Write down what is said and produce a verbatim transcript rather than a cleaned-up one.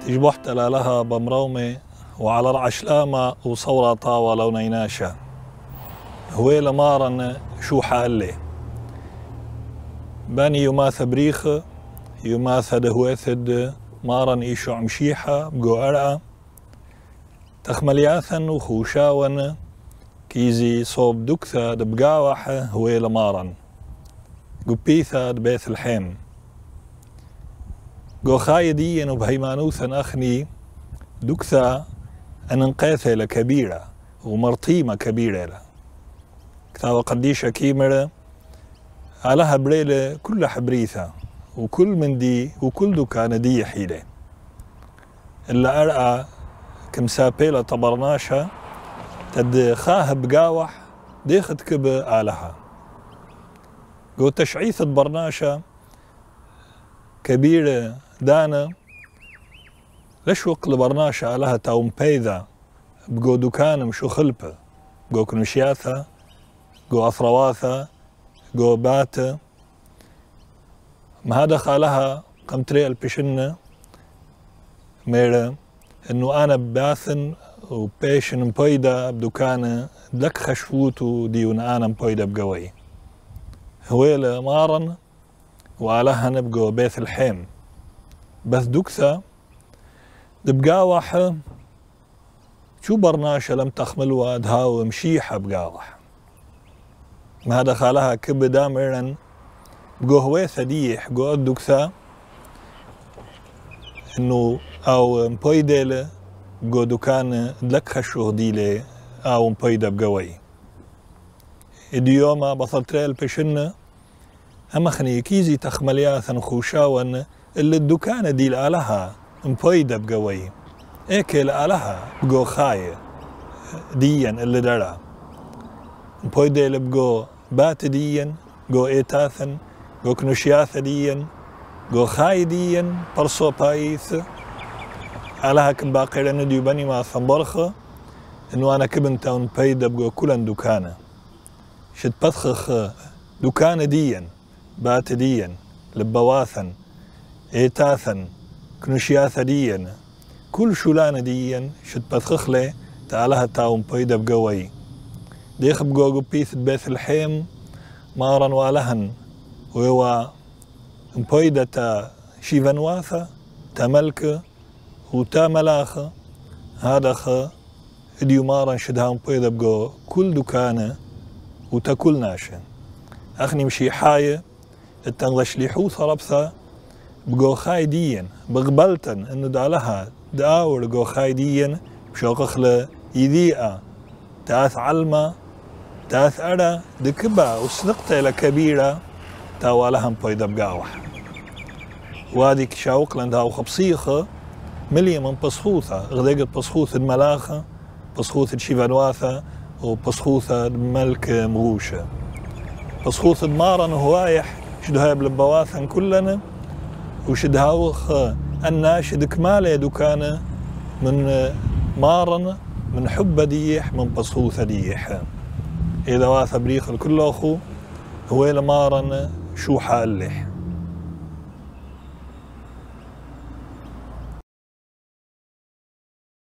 يجبحت لها بمرومة وعلى رعش لاما وصورة طاوة لونيناشا هويل مارن شو حالي باني يماث بريخ يماث دهوثد مارن إيشو عمشيحة بقو أرقى تخملياثن وخوشاون كيزي صوب دكثة دبقاوحة هويل مارن قبيثة دبيث الحيم قو خايدين وبهيمانوثن أخني دكثة أن انقاثة لكبيرة ومرطيمة كبيرة له كتاب قديشة كيمرة علىها بريلة كل حبريثة وكل من دي وكل دكان دي حيلة إلا أرقى كمسابيلة طبرناشا تد خاه بقاوح ديخت كب آلها قو تشعيث برناشا كبيرة دانا ليش وقل برناشا آلها تاوم بيذا بقو دكان مشو خلبة قو كنشياثا قو أثرواثا قو باتا ما هذا خالها قمتري البشنة ميرا إنه أنا باثن وبيشن مبيدا بدكانة دك خشفوتو ديون أنا مبيدا بقوي هويل مارن وعلىها نبقو بيث الحيم بث دكثة دبقاوح شو برناشا لم تخملوا دهاو مشيحة بقاوح ما هذا خالها كب دامرن بقو هويثة ديح بقو الدكثة إنه أو مبيدة بقو دكان دلك خشوه ديلي أو مبيدة بقوي إديوما بطلتري البشنة أما خني كيزي تخملياثن خوشاون اللي الدكان ديل آلها مبيدة بقوي إيكل آلها بقو خاية ديا اللي درا مبيدة اللي بقو بات ديا قو إيتاثن قو كنوشياث ديا قو خاي ديا برصو بايث آلها كم باقيرن ديو بني ما ثنبرخ إنو أنا كبنتا مبيدة بقو كلن دكانة شد بثخخ دكانة ديا بات ديا لبواثن إيتاثن كنوشياث ديا كل شولانة ديا شد بثخخ لي تعالها تاو مبيدة بقوي ديخ بقو قبيث بيث الحيم مارن والهن ويوا مبيدة تا شيفانواثا تا ملكة وتا ملاخة هذا خ اديو مارن شدها مبيدة بقو كل دكانة وتا كل ناشا أخني مشي حاية التنغش لي حوثة ربثة بقو خايديا بقبلتن إنه دالها داور قو خايديا بشوقخلة يذيئة تاث علمة تاث أرى دكبا وصدقتها لكبيرة تاوالها مبيدة بقاوح واديك شاوق لندها وخبصيخة مليا من بصخوثة غديقة بصخوث الملاخة بصخوث شيفانواثة وبصخوث ملك مغوشة بصخوث مارن هوايح شدها بلبواثن كلنا وشدهاوخ الناشد كمالة دكانة من مارن من حب ديح من بصخوث ديح إذا واث بريخ الكل أخو هويل مارن شو حالح